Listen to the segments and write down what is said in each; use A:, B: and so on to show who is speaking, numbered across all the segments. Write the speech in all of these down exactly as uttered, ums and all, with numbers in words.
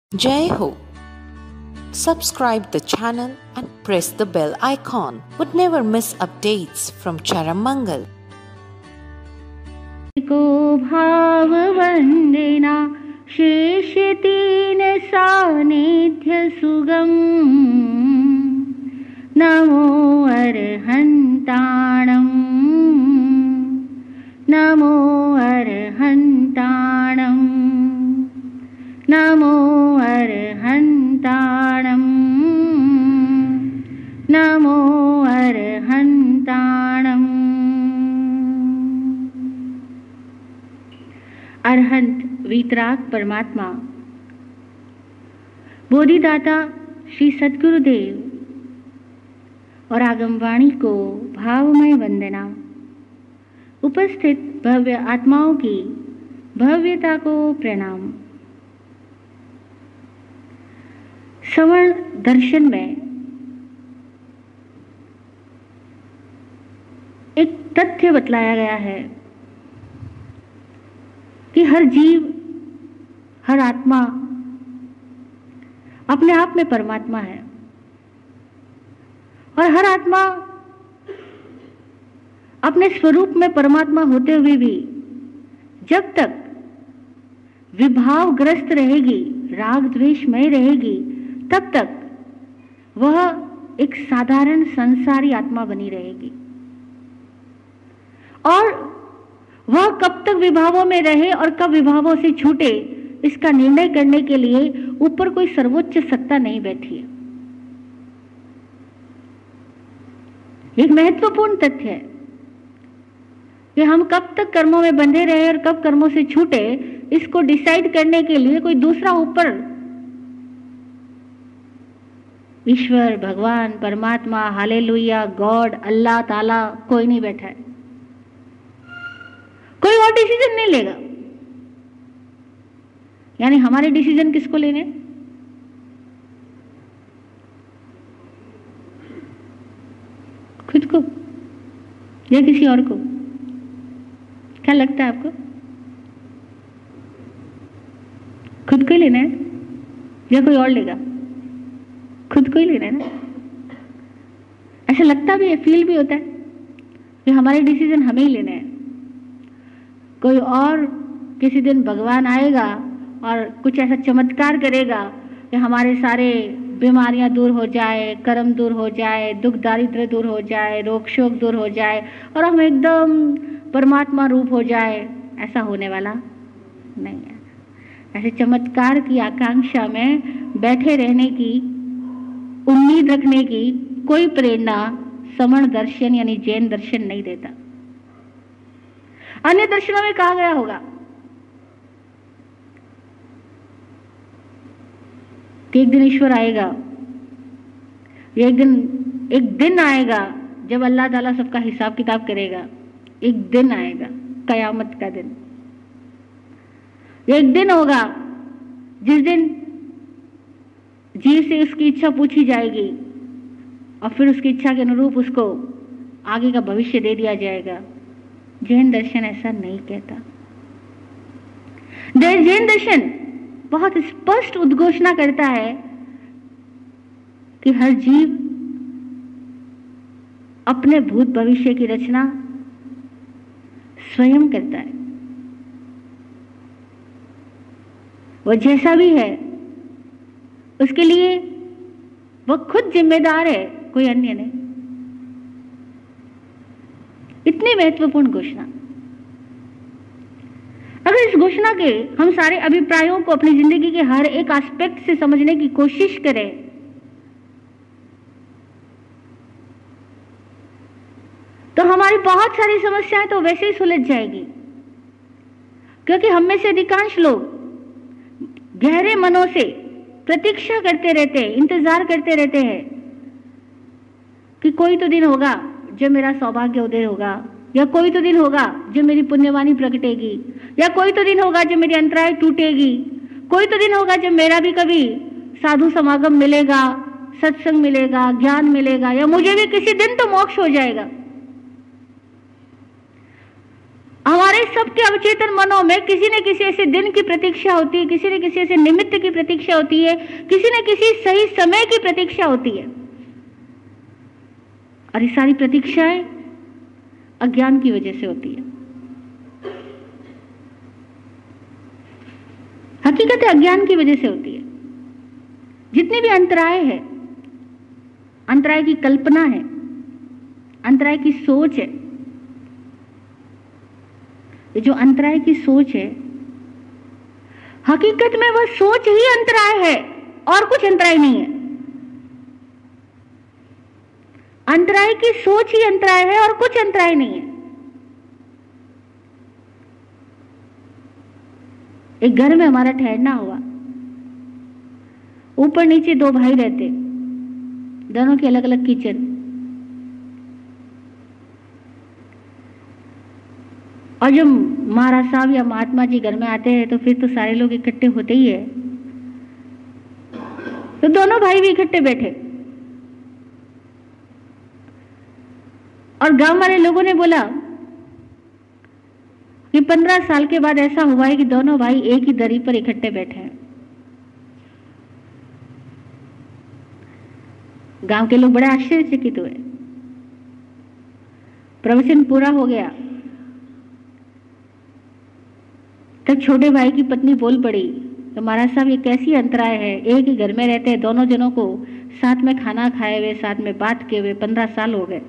A: Jai Ho! Subscribe the channel and press the bell icon. Would never miss updates from Charammangal.
B: को भाव वंदना शेष तीन सानिध्य सुगम नमो अर्हन्ताणं नमो अर्हन्ताणं नमो अर्हन्ताणं नमो अर्हन्ताणं। अरहंत वीतराग परमात्मा बोधिदाता श्री सद्गुरुदेव और आगमवाणी को भावमय वंदना। उपस्थित भव्य आत्माओं की भव्यता को प्रणाम। श्रवण दर्शन में एक तथ्य बतलाया गया है कि हर जीव, हर आत्मा अपने आप में परमात्मा है और हर आत्मा अपने स्वरूप में परमात्मा होते हुए भी जब तक विभावग्रस्त रहेगी, राग द्वेषमय रहेगी, तब तक वह एक साधारण संसारी आत्मा बनी रहेगी। और वह कब तक विभावों में रहे और कब विभावों से छूटे, इसका निर्णय करने के लिए ऊपर कोई सर्वोच्च सत्ता नहीं बैठी है। एक महत्वपूर्ण तथ्य है कि हम कब तक कर्मों में बंधे रहे और कब कर्मों से छूटे, इसको डिसाइड करने के लिए कोई दूसरा ऊपर ईश्वर, भगवान, परमात्मा, हालेलुया, गॉड, अल्लाह ताला कोई नहीं बैठा है। कोई और डिसीजन नहीं लेगा। यानी हमारे डिसीजन किसको लेने? खुद को या किसी और को? क्या लगता है आपको? खुद को ही लेना है या कोई और लेगा? खुद को ही लेना है ना। ऐसा लगता भी है, फील भी होता है कि हमारे डिसीजन हमें ही लेने हैं। कोई और किसी दिन भगवान आएगा और कुछ ऐसा चमत्कार करेगा कि हमारे सारे बीमारियां दूर हो जाए, कर्म दूर हो जाए, दुख दारिद्र्य दूर हो जाए, रोग शोक दूर हो जाए और हम एकदम परमात्मा रूप हो जाए। ऐसा होने वाला नहीं है। ऐसे चमत्कार की आकांक्षा में बैठे रहने की, उम्मीद रखने की कोई प्रेरणा श्रवण दर्शन यानी जैन दर्शन नहीं देता। अन्य दर्शनों में कहा गया होगा कि एक दिन ईश्वर आएगा, एक दिन एक दिन आएगा जब अल्लाह ताला सबका हिसाब किताब करेगा। एक दिन आएगा, कयामत का दिन। एक दिन होगा जिस दिन जीव से उसकी इच्छा पूछी जाएगी और फिर उसकी इच्छा के अनुरूप उसको आगे का भविष्य दे दिया जाएगा। जैन दर्शन ऐसा नहीं कहता। जैन दर्शन बहुत स्पष्ट उद्घोषणा करता है कि हर जीव अपने भूत भविष्य की रचना स्वयं करता है। वह जैसा भी है उसके लिए वह खुद जिम्मेदार है, कोई अन्य नहीं। इतनी महत्वपूर्ण घोषणा। अगर इस घोषणा के हम सारे अभिप्रायों को अपनी जिंदगी के हर एक एस्पेक्ट से समझने की कोशिश करें तो हमारी बहुत सारी समस्याएं तो वैसे ही सुलझ जाएगी। क्योंकि हम में से अधिकांश लोग गहरे मनों से प्रतीक्षा करते रहते हैं, इंतजार करते रहते हैं कि कोई तो दिन होगा जब मेरा सौभाग्य उदय होगा, या कोई तो दिन होगा जब मेरी पुण्यवाणी प्रकटेगी, या कोई तो दिन होगा जब मेरी अंतराय टूटेगी, कोई तो दिन होगा जब मेरा भी कभी साधु समागम मिलेगा, सत्संग मिलेगा, ज्ञान मिलेगा, या मुझे भी किसी दिन तो मोक्ष हो जाएगा। हमारे सबके अवचेतन मनों में किसी न किसी ऐसे दिन की प्रतीक्षा होती है, किसी न किसी ऐसे निमित्त की प्रतीक्षा होती है, किसी न किसी सही समय की प्रतीक्षा होती है। और ये सारी प्रतीक्षाएं अज्ञान की वजह से होती है। हकीकत है अज्ञान की वजह से होती है। जितने भी अंतराय है, अंतराय की कल्पना है, अंतराय की सोच है, ये जो अंतराय की सोच है, हकीकत में वह सोच ही अंतराय है और कुछ अंतराय नहीं है। अंतराय की सोच ही अंतराय है और कुछ अंतराय नहीं है। एक घर में हमारा ठहरना हुआ, ऊपर नीचे दो भाई रहते, दोनों के अलग अलग किचन, और जब महाराज साहब या महात्मा जी घर में आते हैं तो फिर तो सारे लोग इकट्ठे होते ही है। तो दोनों भाई भी इकट्ठे बैठे और गांव वाले लोगों ने बोला कि पंद्रह साल के बाद ऐसा हुआ है कि दोनों भाई एक ही दरी पर इकट्ठे बैठे हैं। गांव के लोग बड़े आश्चर्यचकित हुए। प्रवचन पूरा हो गया तब छोटे भाई की पत्नी बोल पड़ी, तो महाराज साहब ये कैसी अंतराय है, एक ही घर में रहते हैं, दोनों जनों को साथ में खाना खाए हुए, साथ में बात किए हुए पंद्रह साल हो गए,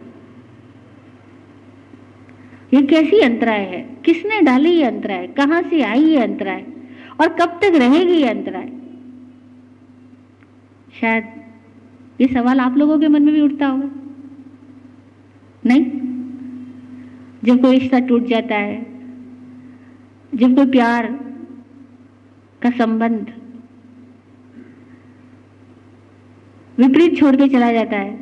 B: ये कैसी अंतराय है, किसने डाली ये अंतराय, कहां से आई ये अंतराय और कब तक रहेगी ये अंतराय। शायद ये सवाल आप लोगों के मन में भी उठता होगा, नहीं? जब कोई रिश्ता टूट जाता है, जब कोई प्यार का संबंध विपरीत छोड़ के चला जाता है,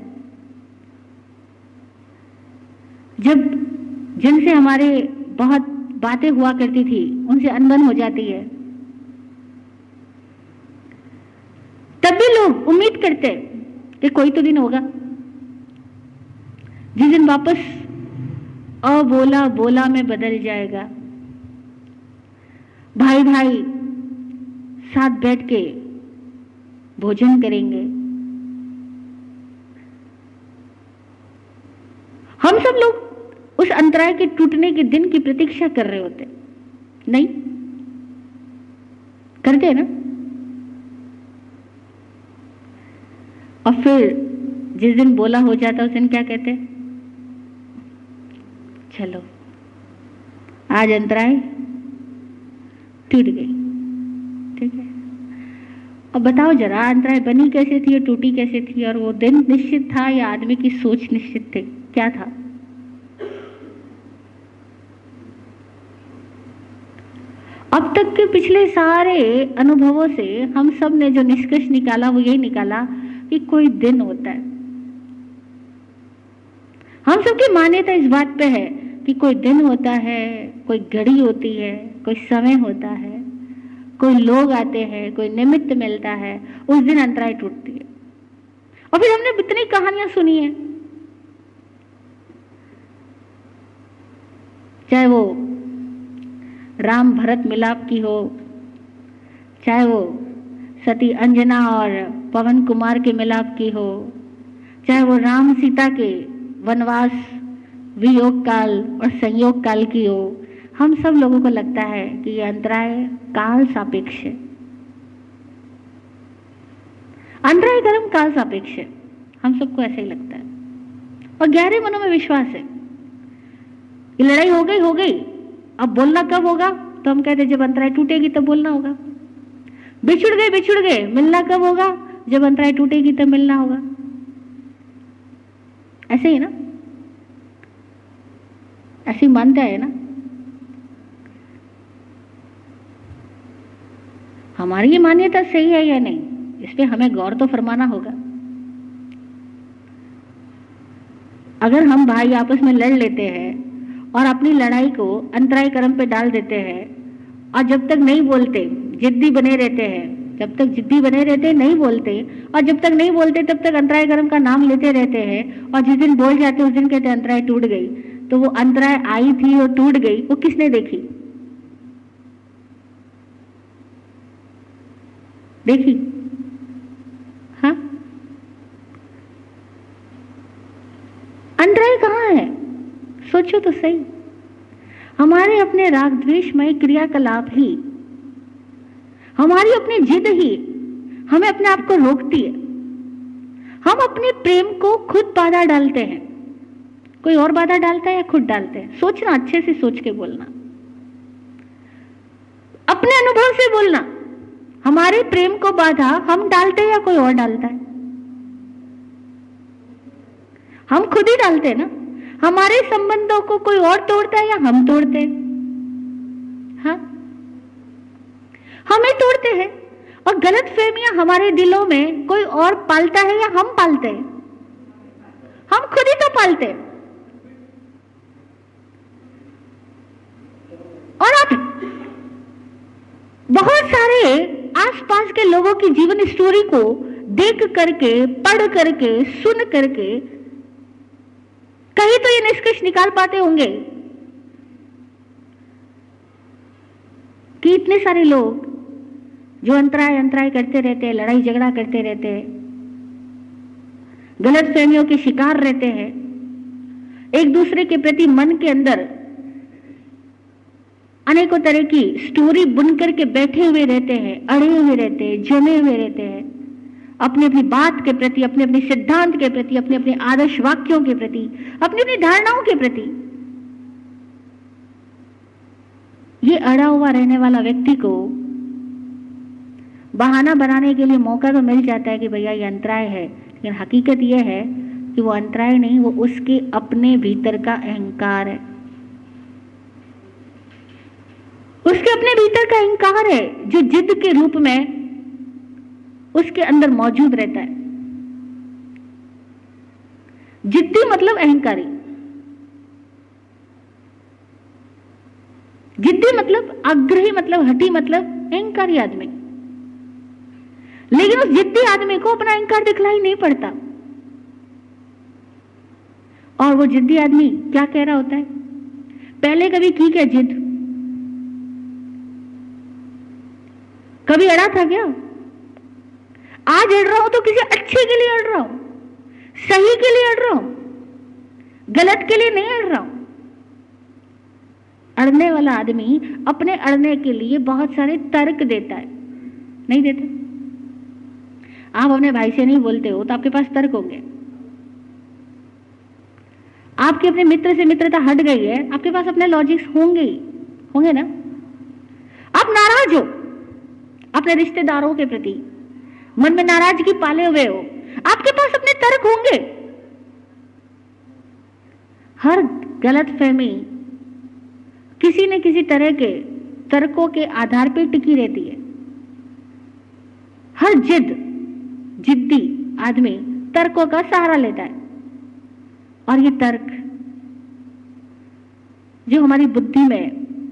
B: जब जिनसे हमारे बहुत बातें हुआ करती थी उनसे अनबन हो जाती है, तब भी लोग उम्मीद करते कि कोई तो दिन होगा जिस दिन वापस अबोला बोला में बदल जाएगा, भाई भाई साथ बैठ के भोजन करेंगे। हम सब लोग उस अंतराय के टूटने के दिन की प्रतीक्षा कर रहे होते, नहीं करते ना? और फिर जिस दिन बोला हो जाता उस दिन क्या कहते, चलो आज अंतराय टूट गई, ठीक है। अब बताओ जरा अंतराय बनी कैसे थी और टूटी कैसे थी, और वो दिन निश्चित था या आदमी की सोच निश्चित थी, क्या था? अब तक के पिछले सारे अनुभवों से हम सब ने जो निष्कर्ष निकाला वो यही निकाला कि कोई दिन होता है। हम सबकी मान्यता इस बात पे है कि कोई दिन होता है, कोई घड़ी होती है, कोई समय होता है, कोई लोग आते हैं, कोई निमित्त मिलता है, उस दिन अंतराय टूटती है। और फिर हमने इतनी कहानियां सुनी है, चाहे वो राम भरत मिलाप की हो, चाहे वो सती अंजना और पवन कुमार के मिलाप की हो, चाहे वो राम सीता के वनवास वियोग काल और संयोग काल की हो, हम सब लोगों को लगता है कि यह अंतराय काल सापेक्ष है। अंतराय कर्म काल सापेक्ष है, हम सबको ऐसा ही लगता है और गहरे मनों में विश्वास है। ये लड़ाई हो गई हो गई, अब बोलना कब होगा? तो हम कहते जब अंतराय टूटेगी तब बोलना होगा। बिछुड़ गए बिछुड़ गए, मिलना कब होगा? जब अंतराय टूटेगी तब मिलना होगा। ऐसे ही ना, ऐसी मानता है ना। हमारी ये मान्यता सही है या नहीं, इस पे हमें गौर तो फरमाना होगा। अगर हम भाई आपस में लड़ लेते हैं और अपनी लड़ाई को अंतराय कर्म पे डाल देते हैं और जब तक नहीं बोलते जिद्दी बने रहते हैं जब तक जिद्दी बने रहते नहीं बोलते, और जब तक नहीं बोलते तब तक अंतराय कर्म का नाम लेते रहते हैं, और जिस दिन बोल जाते उस दिन कहते अंतराय टूट गई। तो वो अंतराय आई थी और टूट गई, वो किसने देखी? देखी? हाँ, अंतराय कहाँ है? सोचो तो सही। हमारे अपने राग द्वेषमय क्रियाकलाप ही, हमारी अपनी जिद ही हमें अपने आप को रोकती है। हम अपने प्रेम को खुद बाधा डालते हैं। कोई और बाधा डालता है या खुद डालते हैं? सोचना, अच्छे से सोच के बोलना, अपने अनुभव से बोलना। हमारे प्रेम को बाधा हम डालते हैं या कोई और डालता है? हम खुद ही डालते हैं ना। हमारे संबंधों को कोई और तोड़ता है या हम तोड़ते हैं? हाँ, हमें तोड़ते हैं। और गलत फहमियां हमारे दिलों में कोई और पालता है या हम पालते हैं? हम खुद ही तो पालते हैं। और आप बहुत सारे आसपास के लोगों की जीवन स्टोरी को देख करके, पढ़ करके, सुन करके कहीं तो ये निष्कर्ष निकाल पाते होंगे कि इतने सारे लोग जो अंतराय अंतराय करते रहते हैं, लड़ाई झगड़ा करते रहते हैं, गलत फहमियों के शिकार रहते हैं, एक दूसरे के प्रति मन के अंदर अनेकों तरह की स्टोरी बुन करके बैठे हुए रहते हैं, अड़े हुए रहते हैं, जमे हुए रहते हैं, अपनी अपनी बात के प्रति, अपने अपने सिद्धांत के प्रति, अपने अपने आदर्श वाक्यों के प्रति, अपनी अपनी धारणाओं के प्रति। ये अड़ा हुआ रहने वाला व्यक्ति को बहाना बनाने के लिए मौका तो मिल जाता है कि भैया ये अंतराय है, लेकिन हकीकत ये है कि वो अंतराय नहीं, वो उसके अपने भीतर का अहंकार है। उसके अपने भीतर का अहंकार है जो जिद के रूप में उसके अंदर मौजूद रहता है। जिद्दी मतलब अहंकारी, जिद्दी मतलब आग्रही, मतलब हठी, मतलब अहंकारी आदमी। लेकिन उस जिद्दी आदमी को अपना अहंकार दिखलाई नहीं पड़ता। और वो जिद्दी आदमी क्या कह रहा होता है? पहले कभी की क्या जिद? कभी अड़ा था क्या? आज अड़ रहा हूं तो किसी अच्छे के लिए अड़ रहा हूं, सही के लिए अड़ रहा हूं, गलत के लिए नहीं अड़ रहा हूं। अड़ने वाला आदमी अपने अड़ने के लिए बहुत सारे तर्क देता है, नहीं देते? आप अपने भाई से नहीं बोलते हो तो आपके पास तर्क होंगे। आपके अपने मित्र से मित्रता हट गई है, आपके पास अपने लॉजिक्स होंगे ही, होंगे ना? आप नाराज हो अपने रिश्तेदारों के प्रति, मन में नाराजगी पाले हुए हो, आपके पास अपने तर्क होंगे। हर गलत फहमी किसी न किसी तरह के तर्कों के आधार पर टिकी रहती है। हर जिद जिद्दी आदमी तर्कों का सहारा लेता है, और ये तर्क जो हमारी बुद्धि में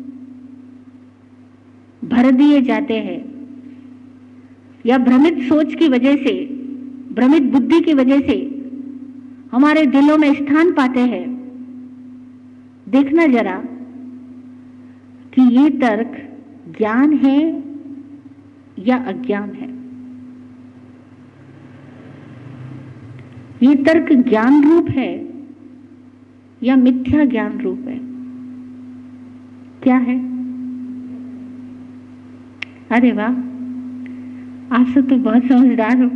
B: भर दिए जाते हैं या भ्रमित सोच की वजह से, भ्रमित बुद्धि की वजह से हमारे दिलों में स्थान पाते हैं, देखना जरा कि ये तर्क ज्ञान है या अज्ञान है। ये तर्क ज्ञान रूप है या मिथ्या ज्ञान रूप है? क्या है? अरे वाह, आप सब तो बहुत समझदार हो।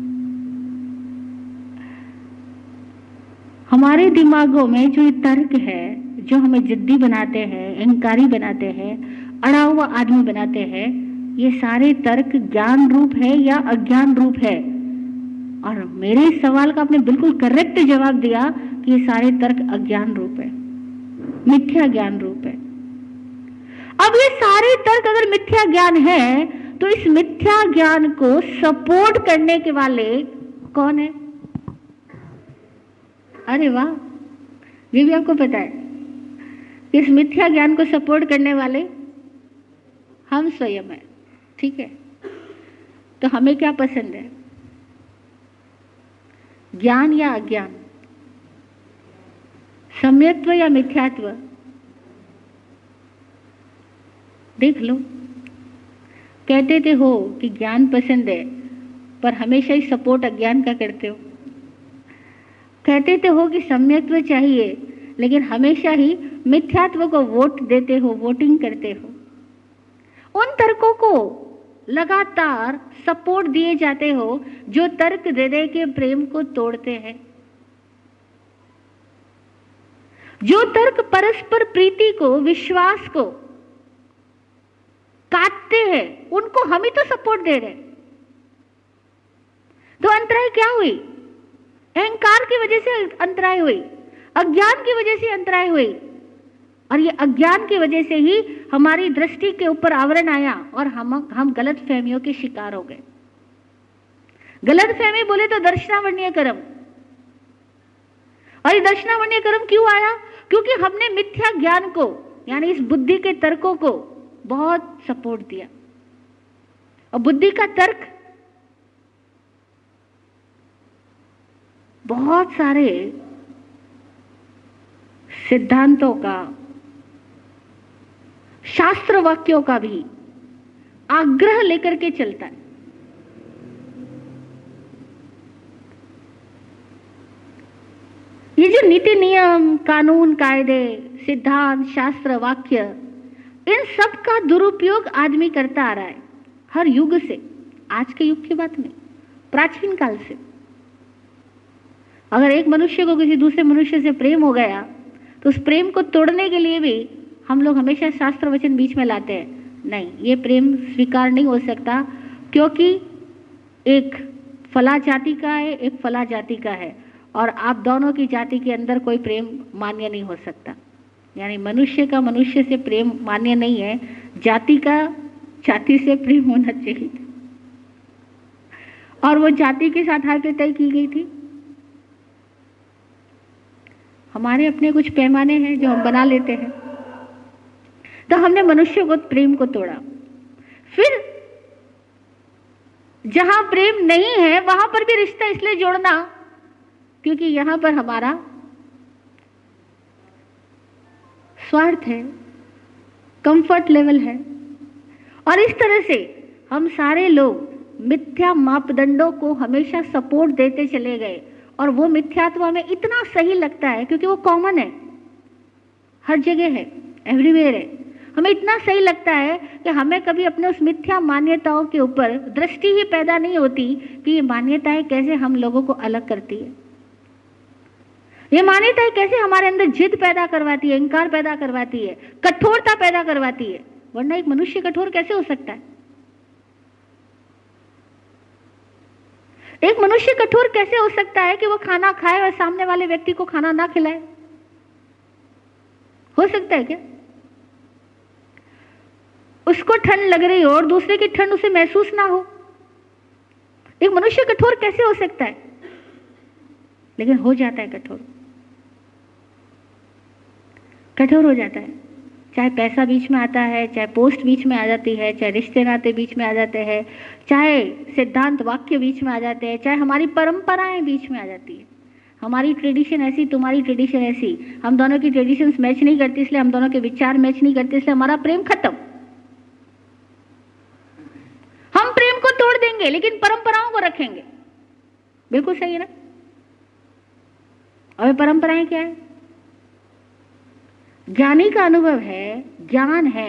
B: हमारे दिमागों में जो ये तर्क है, जो हमें जिद्दी बनाते हैं, अहंकारी बनाते हैं, अड़ा हुआ आदमी बनाते हैं, ये सारे तर्क ज्ञान रूप है या अज्ञान रूप है? और मेरे इस सवाल का आपने बिल्कुल करेक्ट जवाब दिया कि ये सारे तर्क अज्ञान रूप है, मिथ्या ज्ञान रूप है। अब ये सारे तर्क अगर मिथ्या ज्ञान है तो इस मिथ्या ज्ञान को सपोर्ट करने के वाले कौन है? अरे वाह, ये भी आपको पता है। इस मिथ्या ज्ञान को सपोर्ट करने वाले हम स्वयं हैं। ठीक है, तो हमें क्या पसंद है, ज्ञान या अज्ञान, सम्यक्त्व या मिथ्यात्व? देख लो, कहते थे हो कि ज्ञान पसंद है पर हमेशा ही सपोर्ट अज्ञान का करते हो। कहते थे हो कि सम्यक्त्व चाहिए लेकिन हमेशा ही मिथ्यात्व को वोट देते हो, वोटिंग करते हो। उन तर्कों को लगातार सपोर्ट दिए जाते हो जो तर्क हृदय के प्रेम को तोड़ते हैं, जो तर्क परस्पर प्रीति को, विश्वास को काटते हैं, उनको हम ही तो सपोर्ट दे रहे हैं। तो अंतराय क्या हुई? अहंकार की वजह से अंतराय हुई, अज्ञान की वजह से अंतराय हुई, और ये अज्ञान की वजह से ही हमारी दृष्टि के ऊपर आवरण आया और हम हम गलत फहमियों के शिकार हो गए। गलत फहमी बोले तो दर्शनावर्णीय कर्म, और ये दर्शनावर्णीय कर्म क्यों आया? क्योंकि हमने मिथ्या ज्ञान को, यानी इस बुद्धि के तर्कों को बहुत सपोर्ट दिया। और बुद्धि का तर्क बहुत सारे सिद्धांतों का, शास्त्र वाक्यों का भी आग्रह लेकर के चलता है। ये जो नीति नियम, कानून, कायदे, सिद्धांत, शास्त्र, वाक्य, इन सब का दुरुपयोग आदमी करता आ रहा है हर युग से। आज के युग की बात नहीं, प्राचीन काल से। अगर एक मनुष्य को किसी दूसरे मनुष्य से प्रेम हो गया तो उस प्रेम को तोड़ने के लिए भी हम लोग हमेशा शास्त्र वचन बीच में लाते हैं। नहीं, ये प्रेम स्वीकार नहीं हो सकता, क्योंकि एक फला जाति का है, एक फला जाति का है, और आप दोनों की जाति के अंदर कोई प्रेम मान्य नहीं हो सकता। यानी मनुष्य का मनुष्य से प्रेम मान्य नहीं है, जाति का जाति से प्रेम होना चाहिए। और वो जाति के साथ आगे तय की गई थी। हमारे अपने कुछ पैमाने हैं जो हम बना लेते हैं, तो हमने मनुष्य को प्रेम को तोड़ा। फिर जहां प्रेम नहीं है वहां पर भी रिश्ता इसलिए जोड़ना क्योंकि यहां पर हमारा स्वार्थ है, कंफर्ट लेवल है। और इस तरह से हम सारे लोग मिथ्या मापदंडों को हमेशा सपोर्ट देते चले गए, और वो मिथ्यात्व हमें इतना सही लगता है क्योंकि वो कॉमन है, हर जगह है, एवरीवेयर है। हमें इतना सही लगता है कि हमें कभी अपने उस मिथ्या मान्यताओं के ऊपर दृष्टि ही पैदा नहीं होती कि ये मान्यताएं कैसे हम लोगों को अलग करती है, ये मान्यताएं कैसे हमारे अंदर जिद पैदा करवाती है, अहंकार पैदा करवाती है, कठोरता पैदा करवाती है। वरना एक मनुष्य कठोर कैसे हो सकता है? एक मनुष्य कठोर कैसे हो सकता है कि वो खाना खाए और सामने वाले व्यक्ति को खाना ना खिलाए? हो सकता है क्या? उसको ठंड लग रही हो और दूसरे की ठंड उसे महसूस ना हो, एक मनुष्य कठोर कैसे हो सकता है? लेकिन हो जाता है कठोर, कठोर हो जाता है। चाहे पैसा बीच में आता है, चाहे पोस्ट बीच में आ जाती है, चाहे रिश्ते नाते बीच में आ जाते हैं, चाहे सिद्धांत वाक्य बीच में आ जाते हैं, चाहे हमारी परंपराएं बीच में आ जाती है। हमारी ट्रेडिशन ऐसी, तुम्हारी ट्रेडिशन ऐसी, हम दोनों की ट्रेडिशंस मैच नहीं करती, इसलिए हम दोनों के विचार मैच नहीं करते, इसलिए हमारा प्रेम खत्म। हम प्रेम को तोड़ देंगे लेकिन परंपराओं को रखेंगे। बिल्कुल सही है ना? और परंपराएं क्या है? ज्ञानी का अनुभव है, ज्ञान है,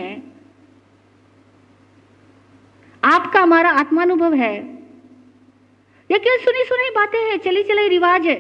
B: आपका हमारा आत्मानुभव है, या केवल सुनी सुनी बातें हैं, चली चलाई रिवाज है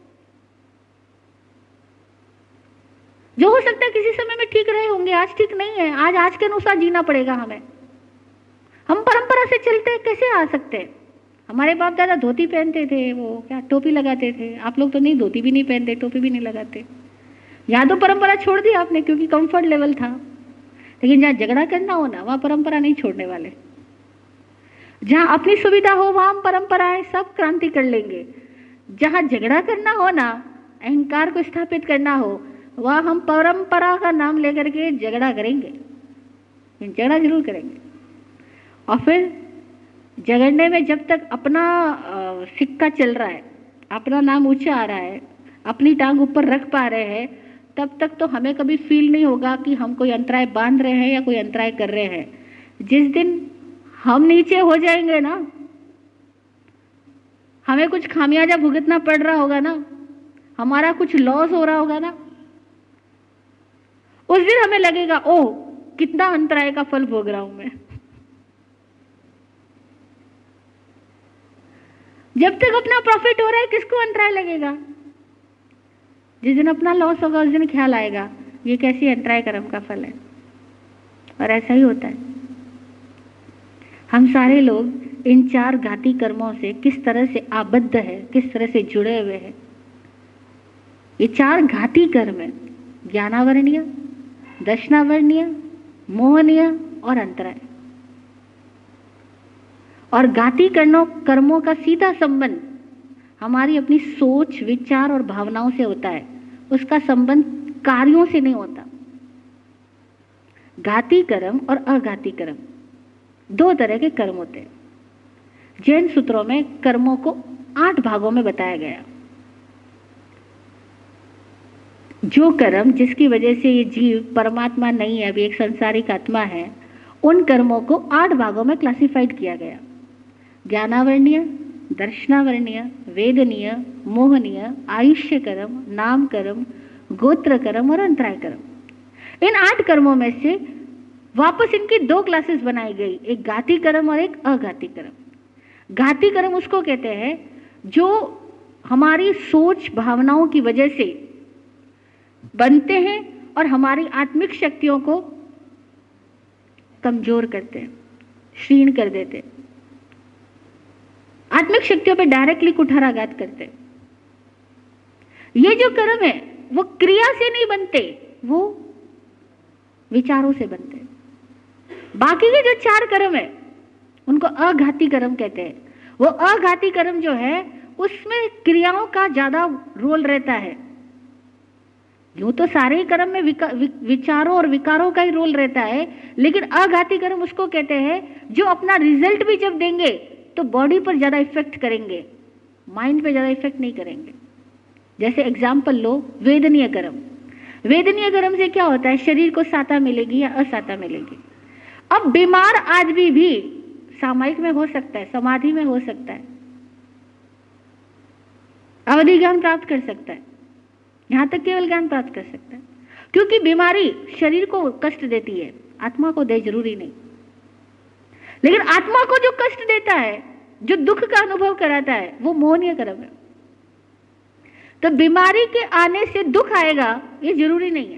B: जो हो सकता है किसी समय में ठीक रहे होंगे, आज ठीक नहीं है, आज आज के अनुसार जीना पड़ेगा हमें। हम परंपरा से चलते कैसे आ सकते हैं? हमारे बाप दादा धोती पहनते थे, वो क्या टोपी लगाते थे, आप लोग तो नहीं, धोती भी नहीं पहनते, टोपी भी नहीं लगाते। यहाँ तो परंपरा छोड़ दी आपने क्योंकि कंफर्ट लेवल था, लेकिन जहाँ झगड़ा करना हो ना वहाँ परंपरा नहीं छोड़ने वाले। जहाँ अपनी सुविधा हो वहाँ हम परंपराएं सब क्रांति कर लेंगे। जहाँ झगड़ा करना हो ना, अहंकार को स्थापित करना हो, वहाँ हम परंपरा का नाम लेकर के झगड़ा करेंगे, झगड़ा जरूर करेंगे। और फिर जगड़ने में जब तक अपना सिक्का चल रहा है, अपना नाम ऊंचा आ रहा है, अपनी टांग ऊपर रख पा रहे हैं, तब तक तो हमें कभी फील नहीं होगा कि हम कोई अंतराय बांध रहे हैं या कोई अंतराय कर रहे हैं। जिस दिन हम नीचे हो जाएंगे ना, हमें कुछ खामियाजा भुगतना पड़ रहा होगा ना, हमारा कुछ लॉस हो रहा होगा ना, उस दिन हमें लगेगा ओह कितना अंतराय का फल भोग रहा हूं मैं। जब तक अपना प्रॉफिट हो रहा है किसको अंतराय लगेगा? जिस दिन अपना लॉस होगा उस दिन ख्याल आएगा ये कैसी अंतराय कर्म का फल है। और ऐसा ही होता है। हम सारे लोग इन चार घाती कर्मों से किस तरह से आबद्ध है, किस तरह से जुड़े हुए हैं। ये चार घाती कर्म है, ज्ञानावरणीय, दर्शनावरणीय, मोहनीय और अंतराय। और घाती कर्मों कर्मों का सीधा संबंध हमारी अपनी सोच, विचार और भावनाओं से होता है, उसका संबंध कार्यों से नहीं होता। घाती कर्म और अघाती कर्म दो तरह के कर्म होते हैं। जैन सूत्रों में कर्मों को आठ भागों में बताया गया। जो कर्म जिसकी वजह से ये जीव परमात्मा नहीं है, अभी एक संसारिक आत्मा है, उन कर्मों को आठ भागों में क्लासिफाइड किया गया। ज्ञानावरणीय, दर्शनावरणीय, वेदनीय, मोहनीय, आयुष्य कर्म, नाम कर्म, गोत्र कर्म और अंतराय कर्म। इन आठ कर्मों में से वापस इनकी दो क्लासेस बनाई गई, एक घाती कर्म और एक अघाती कर्म। घाती कर्म उसको कहते हैं जो हमारी सोच भावनाओं की वजह से बनते हैं और हमारी आत्मिक शक्तियों को कमजोर करते हैं, क्षीण कर देते हैं, आत्मिक शक्तियों पे डायरेक्टली कुठाराघात करते हैं। ये जो कर्म है वो क्रिया से नहीं बनते, वो विचारों से बनते हैं। बाकी के जो चार कर्म है उनको अघाती कर्म कहते हैं। वो अघाती कर्म जो है उसमें क्रियाओं का ज्यादा रोल रहता है। यूं तो सारे ही कर्म में विका, वि, विचारों और विकारों का ही रोल रहता है, लेकिन अघाती कर्म उसको कहते हैं जो अपना रिजल्ट भी जब देंगे तो बॉडी पर ज्यादा इफेक्ट करेंगे, माइंड पे ज्यादा इफेक्ट नहीं करेंगे। जैसे एग्जाम्पल लो, वेदनीय कर्म। वेदनीय कर्म से क्या होता है? शरीर को साता मिलेगी या असाता मिलेगी। अब बीमार आदमी भी सामायिक में हो सकता है, समाधि में हो सकता है, अवधि ज्ञान प्राप्त कर सकता है, यहां तक केवल ज्ञान प्राप्त कर सकता है, क्योंकि बीमारी शरीर को कष्ट देती है, आत्मा को दे जरूरी नहीं। लेकिन आत्मा को जो कष्ट देता है, जो दुख का अनुभव कराता है, वो मोहनीय कर्म है। तो बीमारी के आने से दुख आएगा ये जरूरी नहीं है।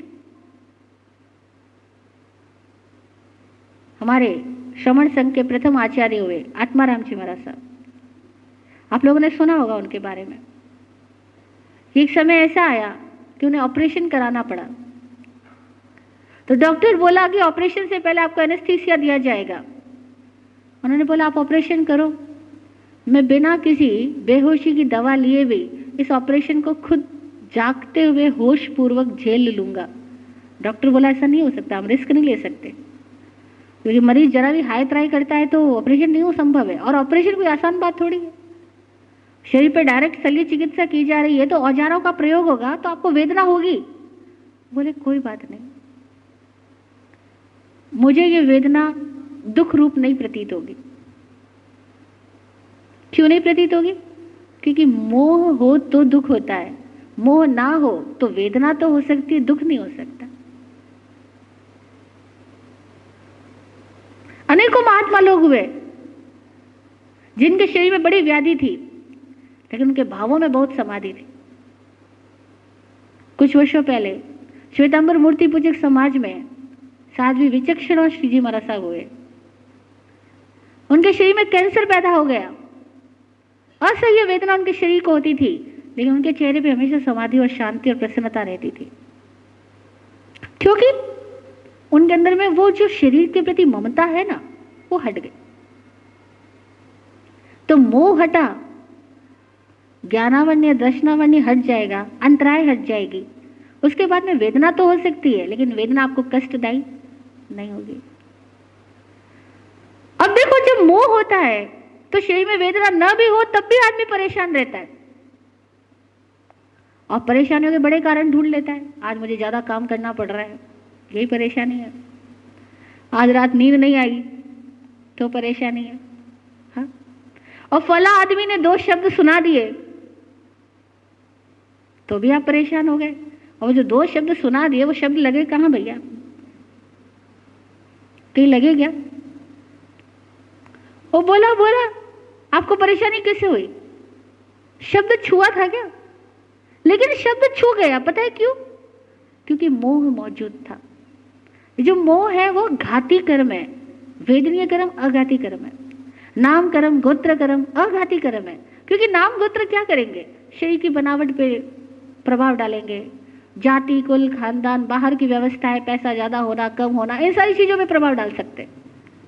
B: हमारे श्रमण संघ के प्रथम आचार्य हुए आत्माराम जी महाराज साहब, आप लोगों ने सुना होगा उनके बारे में। एक समय ऐसा आया कि उन्हें ऑपरेशन कराना पड़ा। तो डॉक्टर बोला कि ऑपरेशन से पहले आपको एनेस्थीसिया दिया जाएगा। उन्होंने बोला आप ऑपरेशन करो, मैं बिना किसी बेहोशी की दवा लिए भी इस ऑपरेशन को खुद जागते हुए होश पूर्वक झेल लूंगा। डॉक्टर बोला ऐसा नहीं हो सकता, हम रिस्क नहीं ले सकते, क्योंकि मरीज जरा भी हाई त्राई करता है तो ऑपरेशन नहीं हो संभव है। और ऑपरेशन कोई आसान बात थोड़ी है, शरीर पे डायरेक्ट शल्य चिकित्सा की जा रही है, तो औजारों का प्रयोग होगा तो आपको वेदना होगी। बोले कोई बात नहीं, मुझे ये वेदना दुख रूप नहीं प्रतीत होगी। क्यों नहीं प्रतीत होगी? क्योंकि मोह हो तो दुख होता है, मोह ना हो तो वेदना तो हो सकती है, दुख नहीं हो सकता। अनेकों महात्मा लोग हुए जिनके शरीर में बड़ी व्याधि थी, लेकिन उनके भावों में बहुत समाधि थी। कुछ वर्षों पहले श्वेतांबर मूर्ति पूजक समाज में साध्वी विचक्षण और श्री जी महाराज साहब हुए। उनके शरीर में कैंसर पैदा हो गया, असह्य वेदना उनके शरीर को होती थी, लेकिन उनके चेहरे पे हमेशा समाधि और शांति और प्रसन्नता रहती थी, क्योंकि उनके अंदर में वो जो शरीर के प्रति ममता है ना, वो हट गई। तो मोह हटा, ज्ञानावन्य दर्शनावन्य हट जाएगा, अंतराय हट जाएगी। उसके बाद में वेदना तो हो सकती है, लेकिन वेदना आपको कष्टदायी नहीं होगी। अब देखो, जब मोह होता है तो शरीर में वेदना न भी हो तब भी आदमी परेशान रहता है और परेशानियों के बड़े कारण ढूंढ लेता है। आज मुझे ज्यादा काम करना पड़ रहा है, यही परेशानी है। आज रात नींद नहीं आई तो परेशानी है। हाँ? और फला आदमी ने दो शब्द सुना दिए तो भी आप परेशान हो गए। और जो दो शब्द सुना दिए वो शब्द लगे कहाँ भैया? कहीं लगे क्या? वो बोला बोला आपको परेशानी कैसे हुई? शब्द छुआ था क्या? लेकिन शब्द छू गया, पता है क्यों? क्योंकि मोह मौजूद था। जो मोह है वो घाती कर्म है, वेदनीय कर्म अघाती कर्म है। नाम कर्म गोत्र कर्म अघाती कर्म है, क्योंकि नाम गोत्र क्या करेंगे? शरीर की बनावट पे प्रभाव डालेंगे, जाति कुल खानदान बाहर की व्यवस्थाएं, पैसा ज्यादा होना कम होना, इन सारी चीजों पे प्रभाव डाल सकते हैं।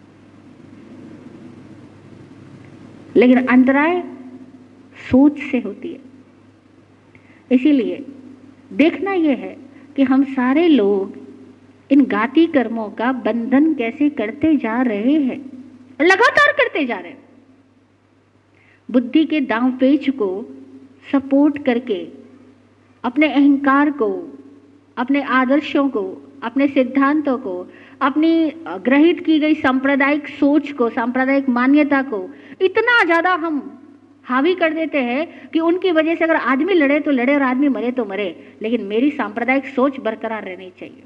B: लेकिन अंतराय सोच से होती है। इसीलिए देखना यह है कि हम सारे लोग इन घाती कर्मों का बंधन कैसे करते जा रहे हैं, लगातार करते जा रहे हैं। बुद्धि के दांव पेच को सपोर्ट करके अपने अहंकार को, अपने आदर्शों को, अपने सिद्धांतों को, अपनी ग्रहित की गई सांप्रदायिक सोच को, सांप्रदायिक मान्यता को इतना ज्यादा हम हावी कर देते हैं कि उनकी वजह से अगर आदमी लड़े तो लड़े और आदमी मरे तो मरे, लेकिन मेरी सांप्रदायिक सोच बरकरार रहनी चाहिए।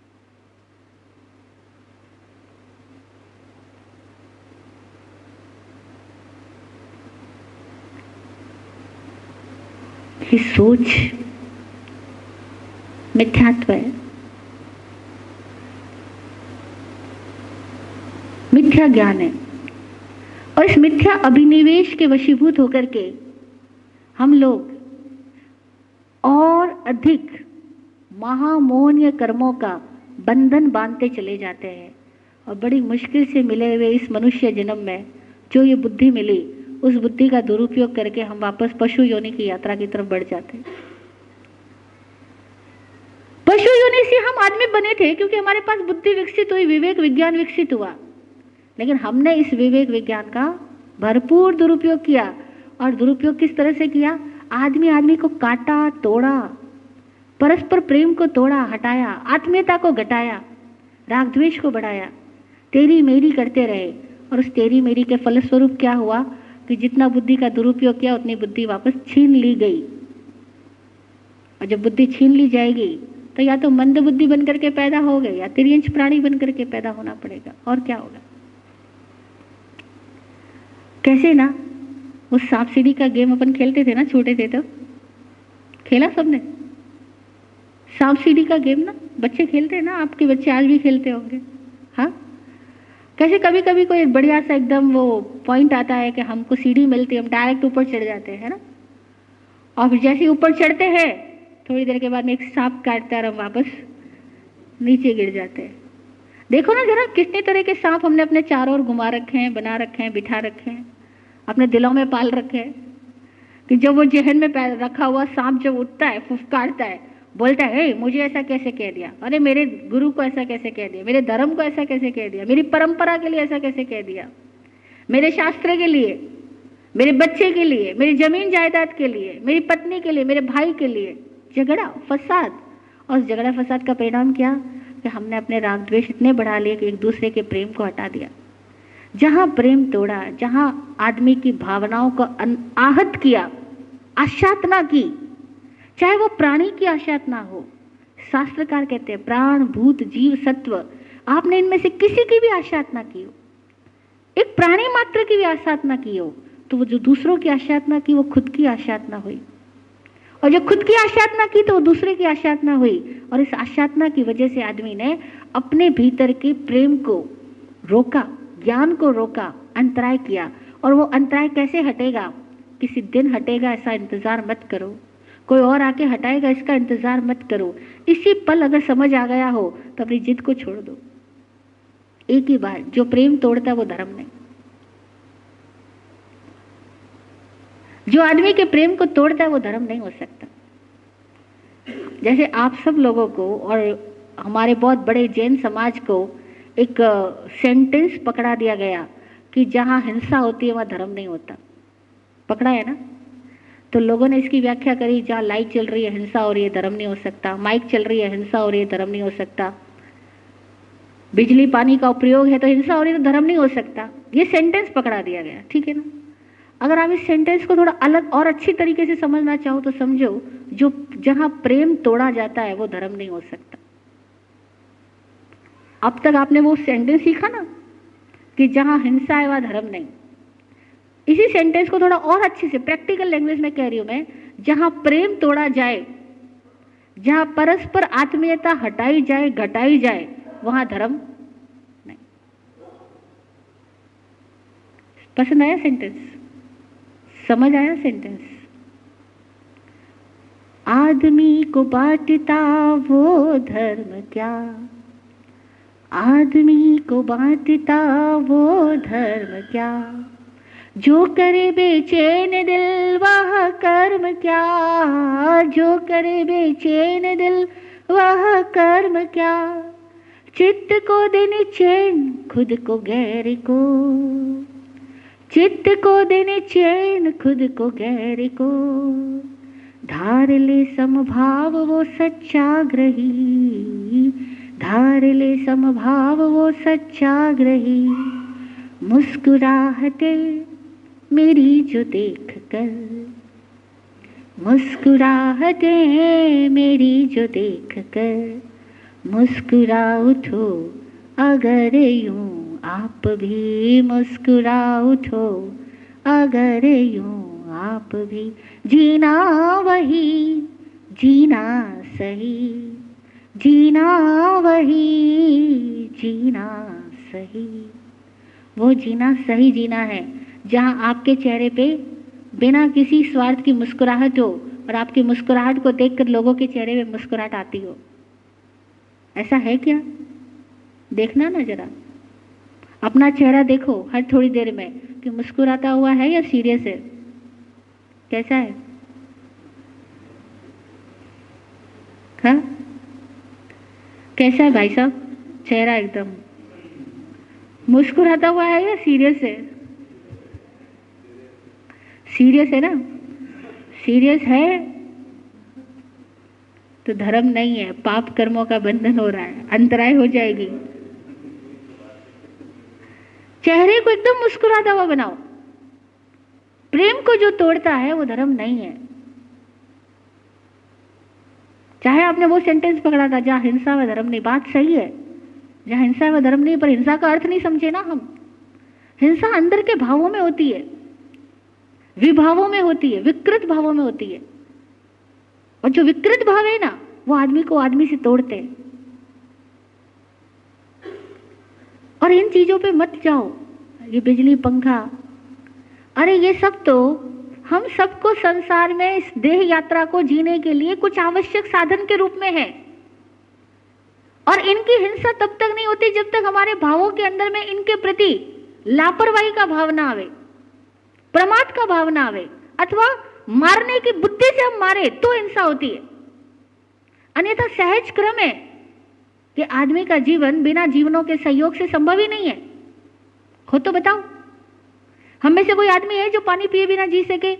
B: ये सोच मिथ्यात्व है, मिथ्या ज्ञान है। और इस मिथ्या अभिनिवेश के वशीभूत होकर के हम लोग और अधिक महामोहनीय कर्मों का बंधन बांधते चले जाते हैं। और बड़ी मुश्किल से मिले हुए इस मनुष्य जन्म में जो ये बुद्धि मिली, उस बुद्धि का दुरुपयोग करके हम वापस पशु योनि की यात्रा की तरफ बढ़ जाते हैं। पशु योनि से हम आदमी बने थे क्योंकि हमारे पास बुद्धि विकसित हुई, विवेक विज्ञान विकसित हुआ, लेकिन हमने इस विवेक विज्ञान का भरपूर दुरुपयोग किया। और दुरुपयोग किस तरह से किया? आदमी आदमी को काटा, तोड़ा, परस्पर प्रेम को तोड़ा, हटाया, आत्मीयता को घटाया, राग द्वेष को बढ़ाया, तेरी मेरी करते रहे। और उस तेरी मेरी के फलस्वरूप क्या हुआ कि जितना बुद्धि का दुरुपयोग किया उतनी बुद्धि वापस छीन ली गई। और जब बुद्धि छीन ली जाएगी तो या तो मंद बुद्धि बन करके पैदा हो गए या तिर्यंच प्राणी बन करके पैदा होना पड़ेगा। और क्या होगा? कैसे ना वो सांप सीढ़ी का गेम अपन खेलते थे ना, छोटे थे तो खेला सबने सांप सीढ़ी का गेम ना, बच्चे खेलते हैं ना, आपके बच्चे आज भी खेलते होंगे। हाँ, कैसे कभी कभी कोई बढ़िया सा एकदम वो पॉइंट आता है कि हमको सीढ़ी मिलती है, हम डायरेक्ट ऊपर चढ़ जाते हैं ना, और फिर जैसे ऊपर चढ़ते हैं थोड़ी देर के बाद में एक सांप काटता है और हम वापस नीचे गिर जाते हैं। देखो ना जरा कितने तरह के सांप हमने अपने चारों ओर घुमा रखे हैं, बना रखे हैं, बिठा रखे हैं, अपने दिलों में पाल रखे हैं कि जब वो जहन में रखा हुआ सांप जब उठता है, फुफकारता है, बोलता है हे मुझे ऐसा कैसे कह दिया, अरे मेरे गुरु को ऐसा कैसे कह दिया, मेरे धर्म को ऐसा कैसे कह दिया, मेरी परंपरा के लिए ऐसा कैसे कह दिया, मेरे शास्त्र के लिए, मेरे बच्चे के लिए, मेरी जमीन जायदाद के लिए, मेरी पत्नी के लिए, मेरे भाई के लिए झगड़ा फसाद। और उस झगड़ा फसाद का परिणाम क्या कि हमने अपने राग द्वेष इतने बढ़ा लिए कि एक दूसरे के प्रेम को हटा दिया। जहां प्रेम तोड़ा, जहां आदमी की भावनाओं को आहत किया, आशातना की, चाहे वो प्राणी की आशातना हो। शास्त्रकार कहते हैं प्राण भूत जीव सत्व, आपने इनमें से किसी की भी आशातना की हो, एक प्राणी मात्र की भी आशातना की हो, तो वो जो दूसरों की आशातना की वो खुद की आशातना हुई, और जो खुद की आशातना की तो वो दूसरे की आशातना हुई। और इस आशातना की वजह से आदमी ने अपने भीतर के प्रेम को रोका, ज्ञान को रोका, अंतराय किया। और वो अंतराय कैसे हटेगा? किसी दिन हटेगा ऐसा इंतजार मत करो, कोई और आके हटाएगा इसका इंतजार मत करो। इसी पल अगर समझ आ गया हो तो अपनी जिद को छोड़ दो एक ही बार। जो प्रेम तोड़ता वो धर्म नहीं, जो आदमी के प्रेम को तोड़ता है वो धर्म नहीं हो सकता। जैसे आप सब लोगों को और हमारे बहुत बड़े जैन समाज को एक सेंटेंस पकड़ा दिया गया कि जहाँ हिंसा होती है वहाँ धर्म नहीं होता। पकड़ा है ना? तो लोगों ने इसकी व्याख्या करी, जहाँ लाइट चल रही है हिंसा हो रही है, धर्म नहीं हो सकता। माइक चल रही है हिंसा हो रही है, धर्म नहीं हो सकता। बिजली पानी का उपयोग है तो हिंसा हो रही है तो धर्म नहीं हो सकता। ये सेंटेंस पकड़ा दिया गया, ठीक है ना? अगर आप इस सेंटेंस को थोड़ा अलग और अच्छी तरीके से समझना चाहो तो समझो, जो जहां प्रेम तोड़ा जाता है वो धर्म नहीं हो सकता। अब तक आपने वो सेंटेंस सीखा ना कि जहां हिंसा है वहां धर्म नहीं। इसी सेंटेंस को थोड़ा और अच्छे से प्रैक्टिकल लैंग्वेज में कह रही हूं मैं, जहां प्रेम तोड़ा जाए, जहां परस्पर आत्मीयता हटाई जाए, घटाई जाए, वहां धर्म नहीं। पसंद आया सेंटेंस? समझ आया सेंटेंस? आदमी को बांटता वो धर्म क्या, आदमी को बांटता वो धर्म क्या, जो करे बेचैन दिल वह कर्म क्या, जो करे बेचैन दिल वह कर्म क्या, चित्त को देने चैन खुद को गैर को, चित्त को देने चैन खुद को गैर को, धार ले समभाव वो सच्चाग्रही, धार ले समभाव वो सच्चाग्रही, मुस्कुराहटे मेरी जो देख कर, मुस्कुराहटे मेरी जो देख कर, मुस्कुरा उठो अगर यूं आप भी, मुस्कुरा उठो अगर यूं आप भी, जीना वही जीना सही, जीना वही जीना सही। वो जीना सही जीना है जहां आपके चेहरे पे बिना किसी स्वार्थ की मुस्कुराहट हो और आपकी मुस्कुराहट को देखकर लोगों के चेहरे पे मुस्कुराहट आती हो। ऐसा है क्या? देखना ना जरा, अपना चेहरा देखो हर थोड़ी देर में कि मुस्कुराता हुआ है या सीरियस है, कैसा है? हाँ, कैसा है भाई साहब चेहरा? एकदम मुस्कुराता हुआ है या सीरियस है? सीरियस है ना? सीरियस है तो धर्म नहीं है, पाप कर्मों का बंधन हो रहा है, अंतराय हो जाएगी। चेहरे को एकदम मुस्कुराता हुआ बनाओ। प्रेम को जो तोड़ता है वो धर्म नहीं है। चाहे आपने वो सेंटेंस पकड़ा था जहां हिंसा व धर्म नहीं, बात सही है, जहां हिंसा व धर्म नहीं, पर हिंसा का अर्थ नहीं समझे ना हम। हिंसा अंदर के भावों में होती है, विभावों में होती है, विकृत भावों में होती है, और जो विकृत भाव है ना वो आदमी को आदमी से तोड़ते हैं। और इन चीजों पे मत जाओ, ये बिजली पंखा, अरे ये सब तो हम सबको संसार में इस देह यात्रा को जीने के लिए कुछ आवश्यक साधन के रूप में है। और इनकी हिंसा तब तक नहीं होती जब तक हमारे भावों के अंदर में इनके प्रति लापरवाही का भाव ना आवे, प्रमाद का भाव ना आवे, अथवा मारने की बुद्धि से हम मारे तो हिंसा होती है। अन्यथा सहज क्रम है कि आदमी का जीवन बिना जीवनों के सहयोग से संभव ही नहीं है। हो तो बताओ, हम में से कोई आदमी है जो पानी पिए बिना जी सके,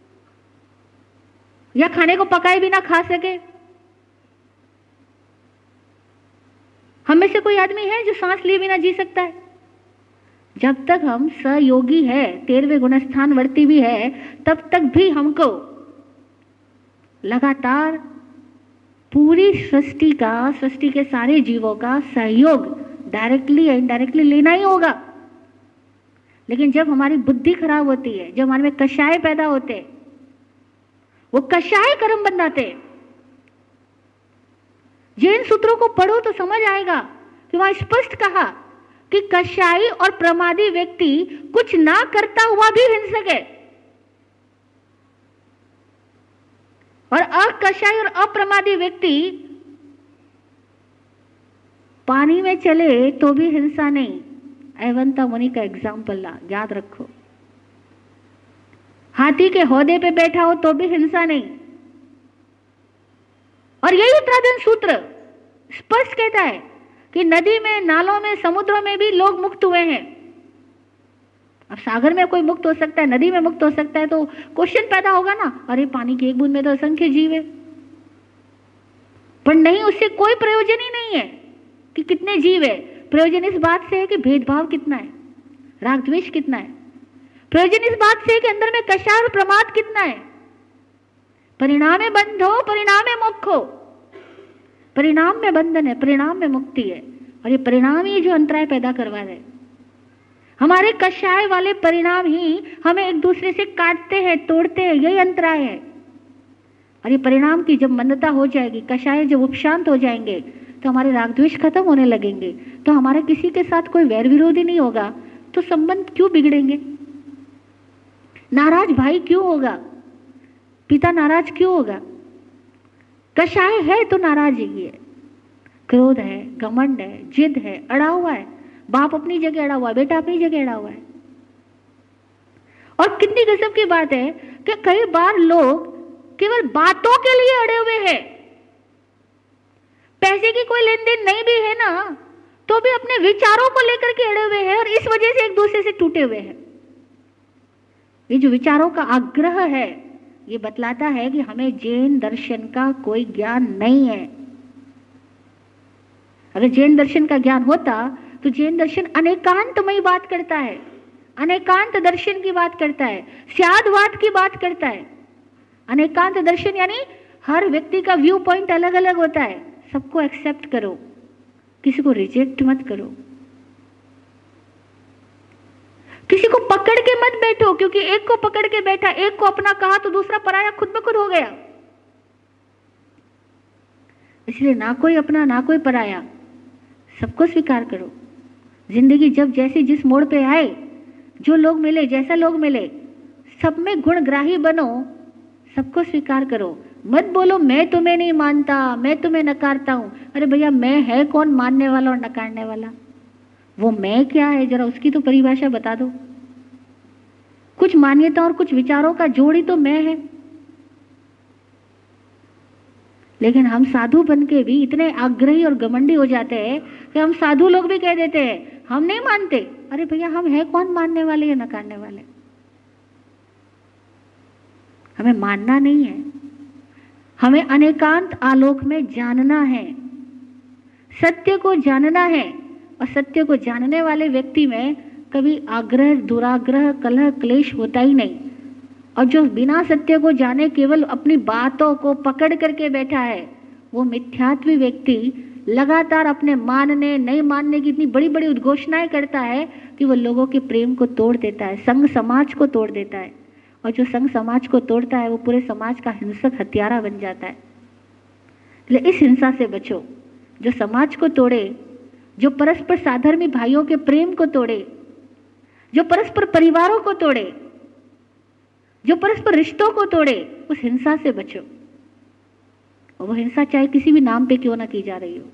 B: या खाने को पकाए बिना खा सके? हम में से कोई आदमी है जो सांस लिए बिना जी सकता है? जब तक हम सहयोगी है, तेरहवें गुणस्थान वर्ती भी है, तब तक भी हमको लगातार पूरी सृष्टि का, सृष्टि के सारे जीवों का सहयोग डायरेक्टली या इनडायरेक्टली लेना ही होगा। लेकिन जब हमारी बुद्धि खराब होती है, जब हमारे में कषाय पैदा होते हैं, वो कषाय कर्म बंधाते हैं। जैन सूत्रों को पढ़ो तो समझ आएगा कि वहां स्पष्ट कहा कि कषायी और प्रमादी व्यक्ति कुछ ना करता हुआ भी हिंसक है, और अकषायी और अप्रमादी व्यक्ति पानी में चले तो भी हिंसा नहीं। अवंता मुनि का एग्जाम्पल ला, याद रखो। हाथी के हौदे पे बैठा हो तो भी हिंसा नहीं। और यही उत्तराधन सूत्र स्पष्ट कहता है कि नदी में, नालों में, समुद्रों में भी लोग मुक्त हुए हैं। अब सागर में कोई मुक्त हो सकता है, नदी में मुक्त हो सकता है, तो क्वेश्चन पैदा होगा ना, अरे पानी की एक बूंद में तो असंख्य जीव है। पर नहीं, उससे कोई प्रयोजन ही नहीं है कि कितने जीव है। प्रयोजन इस बात से है कि भेदभाव कितना है, राग द्वेष कितना है। प्रयोजन इस बात से है कि अंदर में कषाय और प्रमाद कितना है। परिणाम में बंध हो, परिणाम में मुक्त हो। परिणाम में बंधन है, परिणाम में मुक्ति है, और ये परिणाम ही जो अंतराय पैदा करवा रहे। हमारे कषाय वाले परिणाम ही हमें एक दूसरे से काटते हैं, तोड़ते हैं, यही अंतराय है। और ये परिणाम की जब मंदता हो जाएगी, कषाय जब उपशांत हो जाएंगे, तो हमारे राग द्वेष खत्म होने लगेंगे, तो हमारा किसी के साथ कोई वैर विरोध ही नहीं होगा। तो संबंध क्यों बिगड़ेंगे? नाराज भाई क्यों होगा? पिता नाराज क्यों होगा? कषाय है तो नाराजगी है, क्रोध है, घमंड है, जिद है, अड़ा हुआ है। बाप अपनी जगह अड़ा हुआ है, बेटा अपनी जगह अड़ा हुआ है। और कितनी गजब की बात है कि कई बार लोग केवल बातों के लिए अड़े हुए हैं। पैसे की कोई लेन देन नहीं भी है ना, तो भी अपने विचारों को लेकर के अड़े हुए हैं, और इस वजह से एक दूसरे से टूटे हुए हैं। ये जो विचारों का आग्रह है, ये बतलाता है कि हमें जैन दर्शन का कोई ज्ञान नहीं है। अगर जैन दर्शन का ज्ञान होता तो जैन दर्शन अनेकांतमयी बात करता है, अनेकांत दर्शन की बात करता है, स्यादवाद की बात करता है। अनेकांत दर्शन यानी हर व्यक्ति का व्यू पॉइंट अलग अलग होता है, सबको एक्सेप्ट करो, किसी को रिजेक्ट मत करो, किसी को पकड़ के मत बैठो, क्योंकि एक को पकड़ के बैठा, एक को अपना कहा तो दूसरा पराया खुद ब खुद हो गया। इसलिए ना कोई अपना ना कोई पराया, सबको स्वीकार करो। जिंदगी जब जैसी जिस मोड़ पे आए, जो लोग मिले, जैसा लोग मिले, सब में गुणग्राही बनो, सबको स्वीकार करो। मत बोलो मैं तुम्हें नहीं मानता, मैं तुम्हें नकारता हूं। अरे भैया, मैं है कौन मानने वाला और नकारने वाला? वो मैं क्या है, जरा उसकी तो परिभाषा बता दो। कुछ मान्यता और कुछ विचारों का जोड़ ही तो मैं है। लेकिन हम साधु बन के भी इतने आग्रही और घमंडी हो जाते हैं कि हम साधु लोग भी कह देते हैं हम नहीं मानते। अरे भैया, हम है कौन मानने वाले या नकारने वाले? हमें मानना नहीं है, हमें अनेकांत आलोक में जानना है, सत्य को जानना है। और सत्य को जानने वाले व्यक्ति में कभी आग्रह, दुराग्रह, कलह, क्लेश होता ही नहीं। और जो बिना सत्य को जाने केवल अपनी बातों को पकड़ करके बैठा है, वो मिथ्यात्वी व्यक्ति लगातार अपने मानने नहीं मानने की इतनी बड़ी बड़ी उद्घोषणाएं करता है कि वो लोगों के प्रेम को तोड़ देता है, संघ समाज को तोड़ देता है। और जो संघ समाज को तोड़ता है वो पूरे समाज का हिंसक हत्यारा बन जाता है। इसलिए इस हिंसा से बचो, जो समाज को तोड़े, जो परस्पर साधर्मी भाइयों के प्रेम को तोड़े, जो परस्पर परिवारों को तोड़े, जो परस्पर रिश्तों को तोड़े, उस हिंसा से बचो। और वो हिंसा चाहे किसी भी नाम पे क्यों ना की जा रही हो,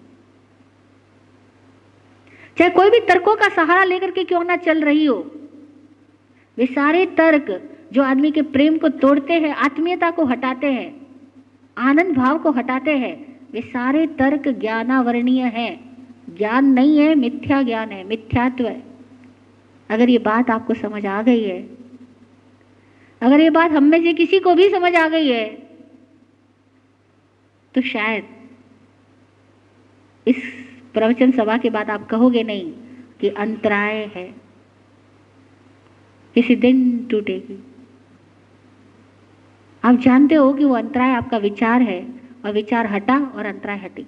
B: चाहे कोई भी तर्कों का सहारा लेकर के क्यों ना चल रही हो, वे सारे तर्क जो आदमी के प्रेम को तोड़ते हैं, आत्मीयता को हटाते हैं, आनंद भाव को हटाते हैं, वे सारे तर्क ज्ञानावरणीय हैं। ज्ञान नहीं है, मिथ्या ज्ञान है, मिथ्यात्व है। अगर ये बात आपको समझ आ गई है, अगर ये बात हम में से किसी को भी समझ आ गई है, तो शायद इस प्रवचन सभा के बाद आप कहोगे नहीं कि अंतराय है, किसी दिन टूटेगी। आप जानते हो कि वो अंतराय आपका विचार है, और विचार हटा और अंतराय हटी।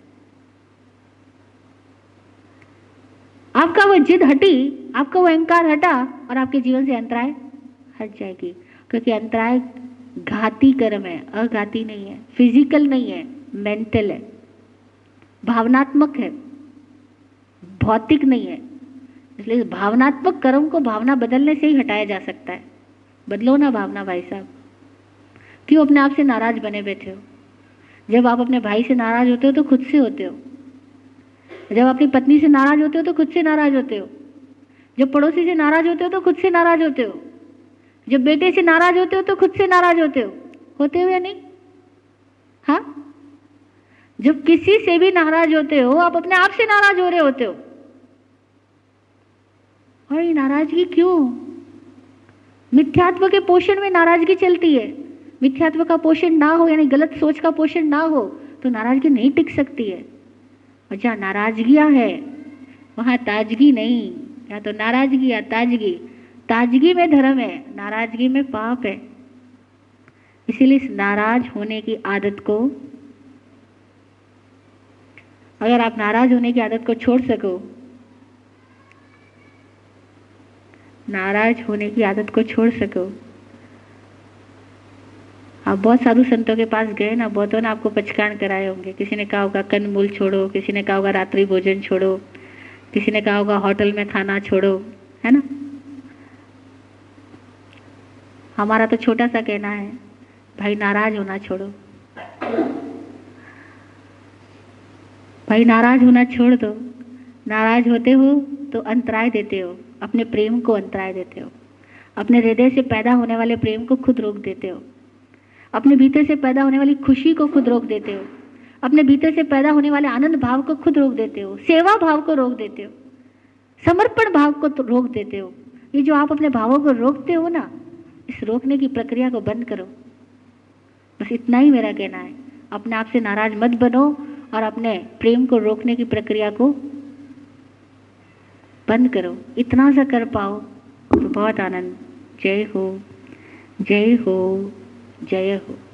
B: आपका वो जिद हटी, आपका वो अहंकार हटा, और आपके जीवन से अंतराय हट जाएगी। क्योंकि अंतराय घाती कर्म है, अघाती नहीं है, फिजिकल नहीं है, मेंटल है, भावनात्मक है, भौतिक नहीं है। इसलिए भावनात्मक कर्म को भावना बदलने से ही हटाया जा सकता है। बदलो ना भावना भाई साहब, क्यों अपने आप से नाराज बने बैठे हो? जब आप अपने भाई से नाराज होते हो तो खुद से होते हो, जब अपनी पत्नी से नाराज होते हो तो खुद से नाराज होते हो, जब पड़ोसी से नाराज होते हो तो खुद से नाराज होते हो, जब बेटे से नाराज होते हो तो खुद से नाराज होते हो। होते हो या नहीं? हाँ, जब किसी से भी नाराज होते हो आप अपने आप से नाराज हो रहे होते हो। और ये नाराजगी क्यों? मिथ्यात्व के पोषण में नाराजगी चलती है। मिथ्यात्व का पोषण ना हो, यानी गलत सोच का पोषण ना हो, तो नाराजगी नहीं टिक सकती है। और जहाँ नाराजगियाँ है वहाँ ताजगी नहीं, या तो नाराजगी या ताजगी। ताजगी में धर्म है, नाराजगी में पाप है। इसीलिए इस नाराज होने की आदत को, अगर आप नाराज होने की आदत को छोड़ सको, नाराज होने की आदत को छोड़ सको। आप बहुत साधु संतों के पास गए ना, बहुतों ने आपको पचकान कराए होंगे। किसी ने कहा होगा कंदमूल छोड़ो, किसी ने कहा होगा रात्रि भोजन छोड़ो, किसी ने कहा होगा होटल में खाना छोड़ो, है ना। हमारा तो छोटा सा कहना है, भाई नाराज होना छोड़ो, भाई नाराज होना छोड़ दो। नाराज होते हो तो अंतराय देते हो, अपने प्रेम को अंतराय देते हो। अपने हृदय से पैदा होने वाले प्रेम को खुद रोक देते हो। अपने भीतर से पैदा होने वाली खुशी को खुद रोक देते हो। अपने भीतर से पैदा होने वाले आनंद भाव को खुद रोक देते हो। सेवा भाव को रोक देते हो। समर्पण भाव को तो रोक देते हो। ये जो आप अपने भावों को रोकते हो ना, इस रोकने की प्रक्रिया को बंद करो। बस इतना ही मेरा कहना है। अपने आप से नाराज मत बनो और अपने प्रेम को रोकने की प्रक्रिया को बंद करो। इतना सा कर पाओ तो बहुत आनंद। जय हो, जय हो, जय हो।